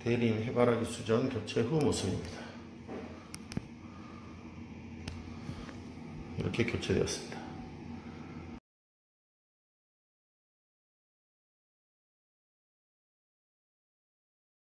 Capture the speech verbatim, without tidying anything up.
대림 해바라기 수전 교체 후 모습입니다. 이렇게 교체되었습니다.